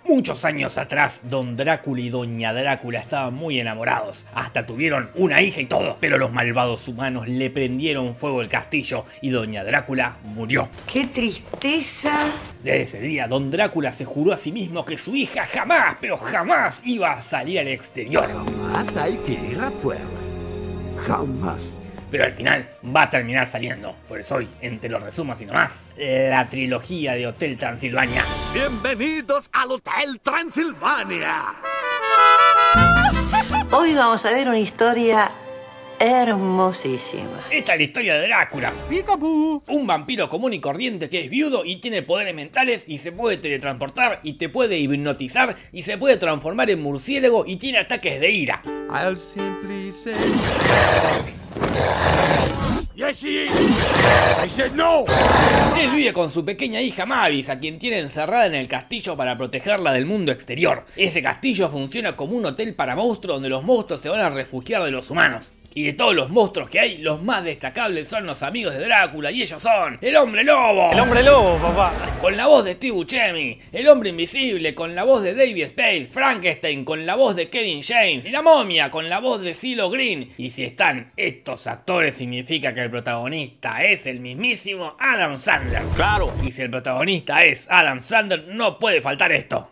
Muchos años atrás, Don Drácula y Doña Drácula estaban muy enamorados. Hasta tuvieron una hija y todo. Pero los malvados humanos le prendieron fuego al castillo y Doña Drácula murió. ¡Qué tristeza! Desde ese día, Don Drácula se juró a sí mismo que su hija jamás, pero jamás iba a salir al exterior. Jamás hay que ir afuera. Jamás. Pero al final va a terminar saliendo. Por eso hoy, entre los resumos y nomás, la trilogía de Hotel Transilvania. Bienvenidos al Hotel Transilvania. Hoy vamos a ver una historia hermosísima. Esta es la historia de Drácula. ¡Picaboo! Un vampiro común y corriente que es viudo y tiene poderes mentales y se puede teletransportar y te puede hipnotizar y se puede transformar en murciélago y tiene ataques de ira. I'll simply say... Yes, she is. I said no. Él vive con su pequeña hija Mavis, a quien tiene encerrada en el castillo para protegerla del mundo exterior. Ese castillo funciona como un hotel para monstruos donde los monstruos se van a refugiar de los humanos. Y de todos los monstruos que hay, los más destacables son los amigos de Drácula, y ellos son el Hombre Lobo. El Hombre Lobo, papá. Con la voz de Steve Buscemi, el Hombre Invisible con la voz de David Spade, Frankenstein con la voz de Kevin James, y la Momia con la voz de CeeLo Green. Y si están estos actores significa que el protagonista es el mismísimo Adam Sandler. Claro. Y si el protagonista es Adam Sandler, no puede faltar esto.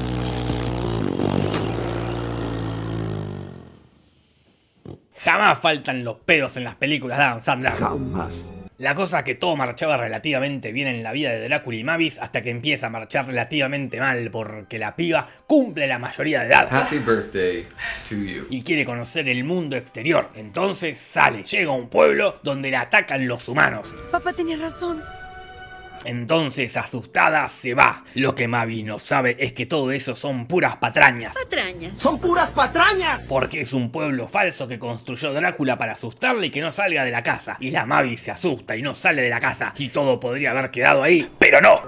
Jamás faltan los pedos en las películas de Adam Sandler. Jamás. La cosa es que todo marchaba relativamente bien en la vida de Drácula y Mavis hasta que empieza a marchar relativamente mal porque la piba cumple la mayoría de edad. Happy birthday to you. Y quiere conocer el mundo exterior. Entonces sale, llega a un pueblo donde la atacan los humanos. Papá tenía razón. Entonces, asustada, se va. Lo que Mavis no sabe es que todo eso son puras patrañas. Patrañas. ¡Son puras patrañas! Porque es un pueblo falso que construyó Drácula para asustarle y que no salga de la casa. Y la Mavis se asusta y no sale de la casa. Y todo podría haber quedado ahí, pero no.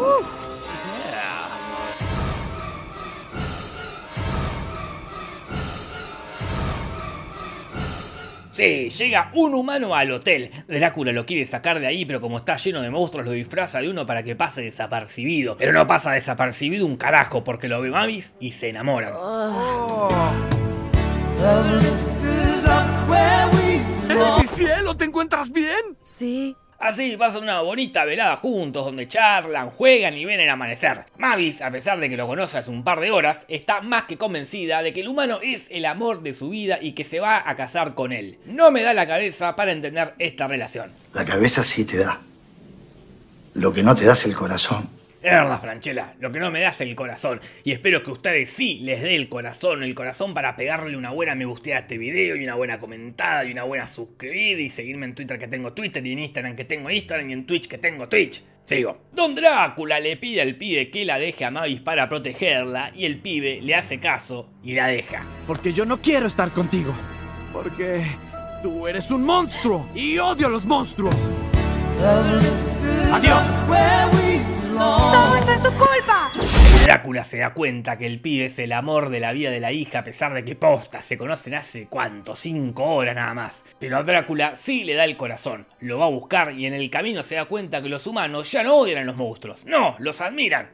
Sí, llega un humano al hotel. Drácula lo quiere sacar de ahí, pero como está lleno de monstruos lo disfraza de uno para que pase desapercibido. Pero no pasa desapercibido un carajo porque lo ve Mavis y se enamoran. ¡Mi cielo! ¿Te encuentras bien? Sí. Así pasan una bonita velada juntos donde charlan, juegan y ven el amanecer. Mavis, a pesar de que lo conoce hace un par de horas, está más que convencida de que el humano es el amor de su vida y que se va a casar con él. No me da la cabeza para entender esta relación. La cabeza sí te da. Lo que no te da es el corazón. Es verdad, Franchella, lo que no me da es el corazón. Y espero que ustedes sí les dé el corazón para pegarle una buena me gusteada a este video, y una buena comentada, y una buena suscribida, y seguirme en Twitter que tengo Twitter, y en Instagram que tengo Instagram, y en Twitch que tengo Twitch. Sigo. Don Drácula le pide al pibe que la deje a Mavis para protegerla, y el pibe le hace caso y la deja. Porque yo no quiero estar contigo. Porque tú eres un monstruo y odio a los monstruos. Adiós. ¡Todo esto es tu culpa! Drácula se da cuenta que el pibe es el amor de la vida de la hija, a pesar de que posta se conocen hace ¿cuánto? 5 horas nada más. Pero a Drácula sí le da el corazón, lo va a buscar y en el camino se da cuenta que los humanos ya no odian a los monstruos, no, los admiran.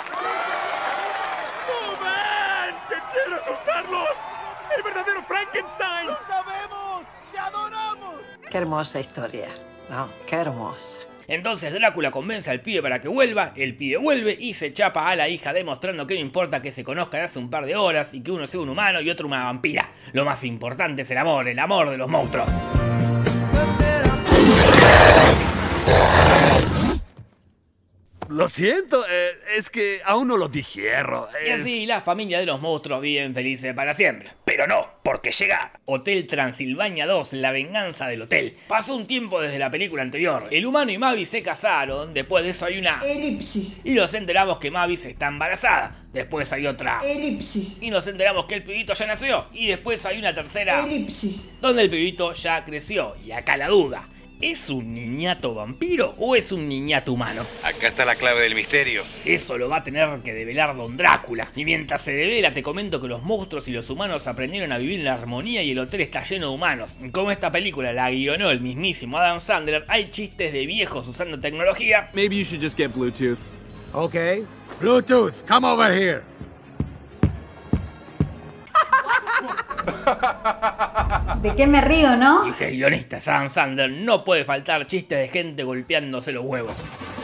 ¡Oh, man! ¡Que quiero asustarlos! ¡El verdadero Frankenstein! ¡Lo sabemos! ¡Te adoramos! Qué hermosa historia, ¿no? Qué hermosa. Entonces Drácula convence al pibe para que vuelva, el pibe vuelve y se chapa a la hija demostrando que no importa que se conozcan hace un par de horas y que uno sea un humano y otro una vampira. Lo más importante es el amor de los monstruos. Lo siento, es que aún no lo digiero. Y así la familia de los monstruos viven felices para siempre. Pero no, porque llega Hotel Transilvania 2, la venganza del hotel. Pasó un tiempo desde la película anterior. El humano y Mavis se casaron, después de eso hay una Elipsis. y nos enteramos que Mavis está embarazada. Después hay otra Elipsis. y nos enteramos que el pibito ya nació. Y después hay una tercera Elipsis. donde el pibito ya creció. Y acá la duda. ¿Es un niñato vampiro o es un niñato humano? Acá está la clave del misterio. Eso lo va a tener que develar Don Drácula. Y mientras se devela te comento que los monstruos y los humanos aprendieron a vivir en la armonía y el hotel está lleno de humanos. Como esta película la guionó el mismísimo Adam Sandler, hay chistes de viejos usando tecnología. Maybe you should just get Bluetooth. Okay. Bluetooth, come over here. ¿De qué me río, no? Dice el guionista Adam Sandler, no puede faltar chistes de gente golpeándose los huevos.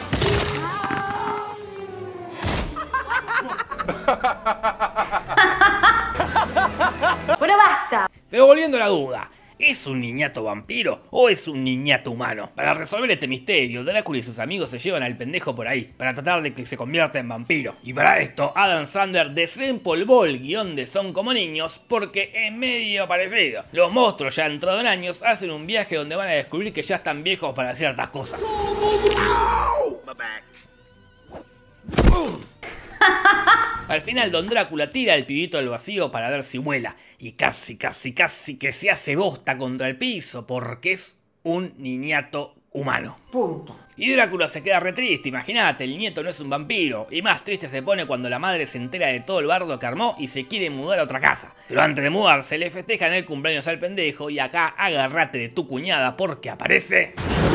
Bueno, basta. Pero volviendo a la duda, ¿es un niñato vampiro o es un niñato humano? Para resolver este misterio, Drácula y sus amigos se llevan al pendejo por ahí, para tratar de que se convierta en vampiro. Y para esto, Adam Sandler desempolvó el guión de Son como niños porque es medio parecido. Los monstruos ya entrados en años hacen un viaje donde van a descubrir que ya están viejos para ciertas cosas. Al final Don Drácula tira al pibito al vacío para ver si vuela y casi que se hace bosta contra el piso porque es un niñato humano. Punto. Y Drácula se queda re triste, imagínate, el nieto no es un vampiro. Y más triste se pone cuando la madre se entera de todo el bardo que armó y se quiere mudar a otra casa. Pero antes de mudarse le festejan el cumpleaños al pendejo y acá agárrate de tu cuñada porque aparece...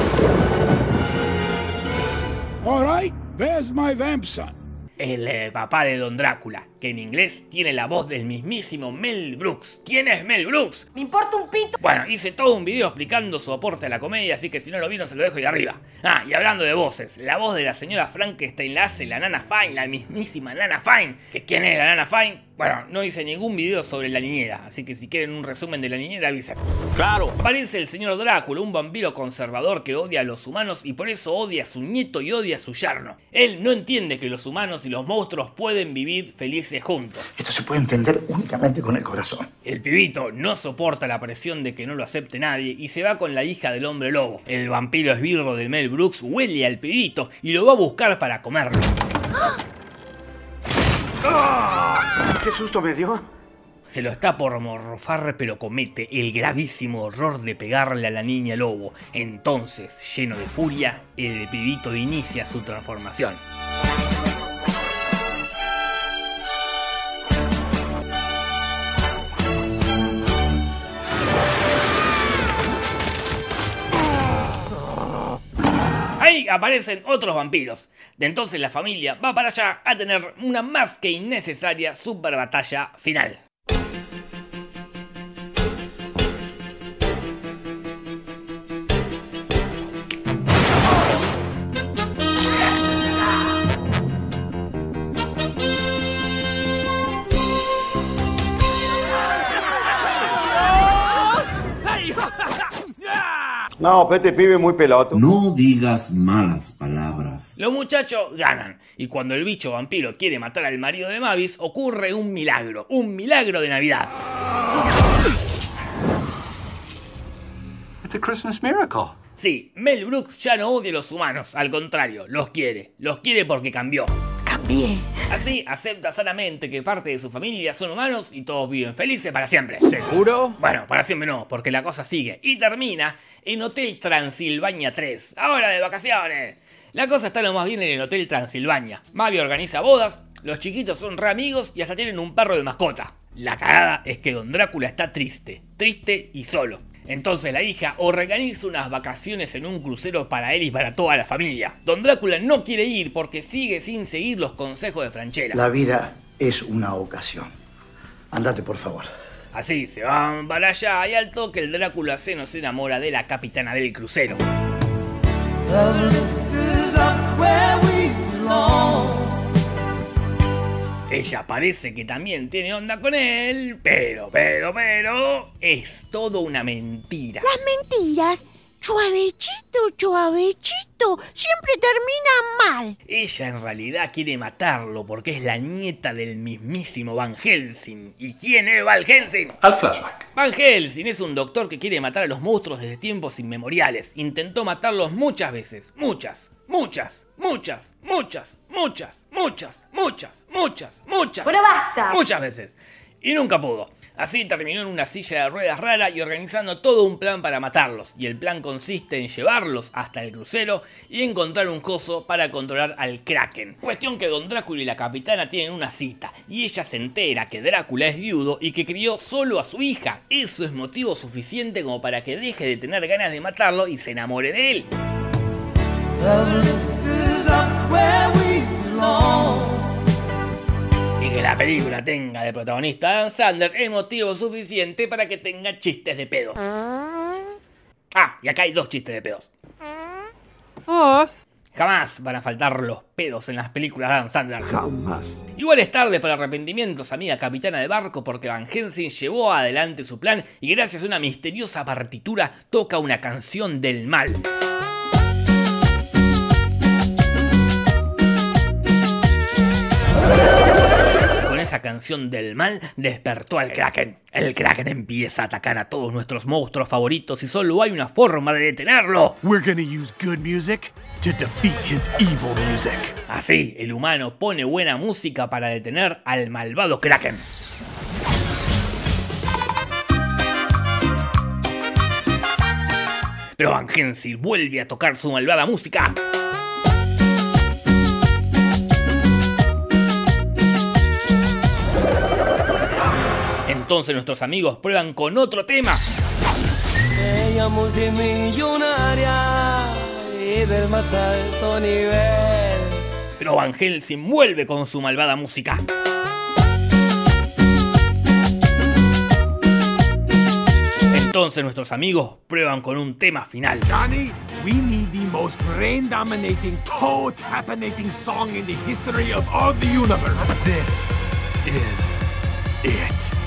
Alright, there's my vamp son. El papá de Don Drácula, que en inglés tiene la voz del mismísimo Mel Brooks. ¿Quién es Mel Brooks? Me importa un pito. Bueno, hice todo un video explicando su aporte a la comedia, así que si no lo vieron se lo dejo ahí arriba. Ah, y hablando de voces, la voz de la señora Frankenstein la hace la Nana Fine, la mismísima Nana Fine. ¿Que quién es la Nana Fine? Bueno, no hice ningún video sobre la niñera, así que si quieren un resumen de la niñera avisen. ¡Claro! Aparece el señor Drácula, un vampiro conservador que odia a los humanos y por eso odia a su nieto y odia a su yerno. Él no entiende que los humanos y los monstruos pueden vivir felices juntos. Esto se puede entender únicamente con el corazón. El pibito no soporta la presión de que no lo acepte nadie y se va con la hija del hombre lobo. El vampiro esbirro de Mel Brooks huele al pibito y lo va a buscar para comerlo. ¡Qué susto me dio! Se lo está por morfar, pero comete el gravísimo error de pegarle a la niña lobo. Entonces, lleno de furia, el pibito inicia su transformación. Ahí aparecen otros vampiros. De entonces la familia va para allá a tener una más que innecesaria super batalla final. No, pero este pibe es muy peloto. No digas malas palabras. Los muchachos ganan, y cuando el bicho vampiro quiere matar al marido de Mavis, ocurre un milagro de Navidad. It's a Christmas miracle. Sí, Mel Brooks ya no odia a los humanos, al contrario, los quiere porque cambió. Cambié. Así acepta sanamente que parte de su familia son humanos y todos viven felices para siempre. ¿Seguro? Bueno, para siempre no, porque la cosa sigue y termina en Hotel Transilvania 3, ahora de vacaciones. La cosa está lo más bien en el Hotel Transilvania. Mavi organiza bodas, los chiquitos son re amigos y hasta tienen un perro de mascota. La cagada es que Don Drácula está triste y solo. Entonces la hija organiza unas vacaciones en un crucero para él y para toda la familia. Don Drácula no quiere ir porque sigue sin seguir los consejos de Franchella. La vida es una ocasión. Andate, por favor. Así se van para allá y al toque el Drácula se enamora de la capitana del crucero. Ella parece que también tiene onda con él, pero, es todo una mentira. Las mentiras, suavecito, siempre terminan mal. Ella en realidad quiere matarlo porque es la nieta del mismísimo Van Helsing. ¿Y quién es Van Helsing? Al flashback. Van Helsing es un doctor que quiere matar a los monstruos desde tiempos inmemoriales. Intentó matarlos muchas veces, muchas veces. Y nunca pudo. Así terminó en una silla de ruedas rara y organizando todo un plan para matarlos. Y el plan consiste en llevarlos hasta el crucero y encontrar un coso para controlar al Kraken. Cuestión que Don Drácula y la capitana tienen una cita. Y ella se entera que Drácula es viudo y que crió solo a su hija. Eso es motivo suficiente como para que deje de tener ganas de matarlo y se enamore de él. Y que la película tenga de protagonista a Adam Sandler es motivo suficiente para que tenga chistes de pedos. Ah, y acá hay 2 chistes de pedos. Jamás van a faltar los pedos en las películas de Adam Sandler. Jamás. Igual es tarde para arrepentimientos, amiga capitana de barco, porque Van Helsing llevó adelante su plan y gracias a una misteriosa partitura toca una canción del mal. Con esa canción del mal despertó al Kraken. El Kraken empieza a atacar a todos nuestros monstruos favoritos y solo hay una forma de detenerlo. We're gonna use good music to defeat his evil music. Así, el humano pone buena música para detener al malvado Kraken. Pero Van Helsing vuelve a tocar su malvada música. Entonces nuestros amigos prueban con otro tema. Ella multimillonaria y del más alto nivel. Pero Van Helsing vuelve con su malvada música. Entonces nuestros amigos prueban con un tema final. Johnny, we need the most brain-dominating, toe-tappinating song in the history of all the universe. This is it.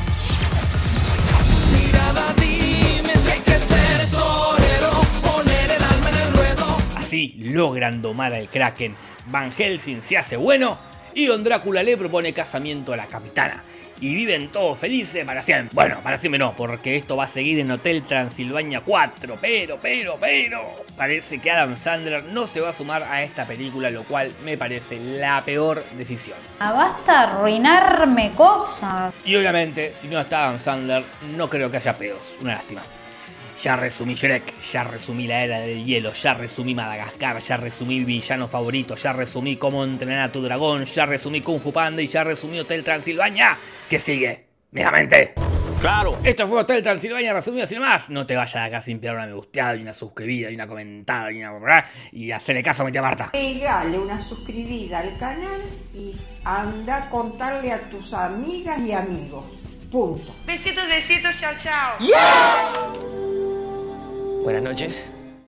Así logran domar al Kraken. Van Helsing se hace bueno y Don Drácula le propone casamiento a la capitana. Y viven todos felices para siempre. Bueno, para siempre no, porque esto va a seguir en Hotel Transilvania 4. Pero, parece que Adam Sandler no se va a sumar a esta película, lo cual me parece la peor decisión. Basta arruinarme cosas. Y obviamente, si no está Adam Sandler, no creo que haya pedos. Una lástima. Ya resumí Shrek, ya resumí la Era del Hielo, ya resumí Madagascar, ya resumí Villano Favorito, ya resumí Cómo entrenar a tu dragón, ya resumí Kung Fu Panda y ya resumí Hotel Transilvania. ¿Qué sigue? Megamente. Claro. Esto fue Hotel Transilvania resumido sin más. No te vayas de acá sin pegar una me gusteada y una suscribida y una comentada y hacerle caso a mi tía Marta. Pegale una suscribida al canal y anda a contarle a tus amigas y amigos. Punto. Besitos, besitos, chao, chao. ¡Yeah! Buenas noches.